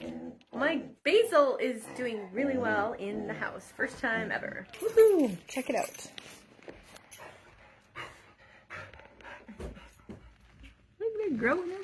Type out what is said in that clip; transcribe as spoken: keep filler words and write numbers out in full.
My basil is doing really well in the house. First time ever. Woohoo! Check it out. Look at it growing up.